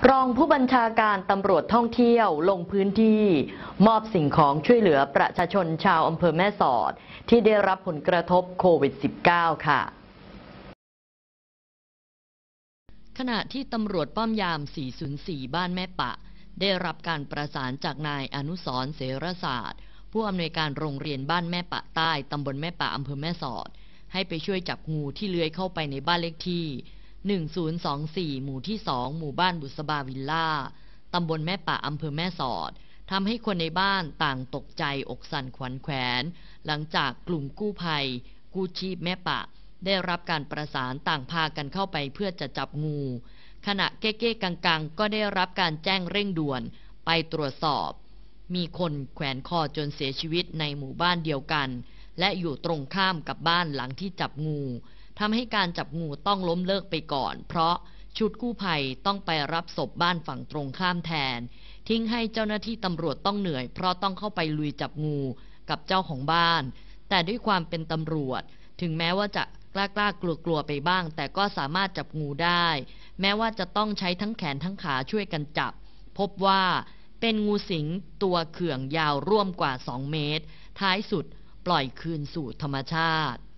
รองผู้บัญชาการตำรวจท่องเที่ยวลงพื้นที่มอบสิ่งของช่วยเหลือประชาชนชาวอำเภอแม่สอดที่ได้รับผลกระทบโควิด -19 ค่ะขณะที่ตำรวจป้อมยาม 404 บ้านแม่ปะได้รับการประสานจากนายอนุสรณ์เสรศาสตร์ผู้อำนวยการโรงเรียนบ้านแม่ปะใต้ตำบลแม่ปะอำเภอแม่สอดให้ไปช่วยจับงูที่เลื้อยเข้าไปในบ้านเลขที่1024 หมู่ที่ 2 หมู่บ้านบุษบาวิลล่าตำบลแม่ปะอำเภอแม่สอดทำให้คนในบ้านต่างตกใจอกสั่นขวัญแขวนหลังจากกลุ่มกู้ภัยกู้ชีพแม่ปะได้รับการประสานต่างพากันเข้าไปเพื่อจะจับงูขณะเก้ๆกังๆก็ได้รับการแจ้งเร่งด่วนไปตรวจสอบมีคนแขวนคอจนเสียชีวิตในหมู่บ้านเดียวกันและอยู่ตรงข้ามกับบ้านหลังที่จับงูทำให้การจับงูต้องล้มเลิกไปก่อนเพราะชุดกู้ภัยต้องไปรับศพบ้านฝั่งตรงข้ามแทนทิ้งให้เจ้าหน้าที่ตำรวจต้องเหนื่อยเพราะต้องเข้าไปลุยจับงูกับเจ้าของบ้านแต่ด้วยความเป็นตำรวจถึงแม้ว่าจะกล้ากลัวไปบ้างแต่ก็สามารถจับงูได้แม้ว่าจะต้องใช้ทั้งแขนทั้งขาช่วยกันจับพบว่าเป็นงูสิงตัวเขื่องยาวร่วมกว่า2 เมตรท้ายสุดปล่อยคืนสู่ธรรมชาติ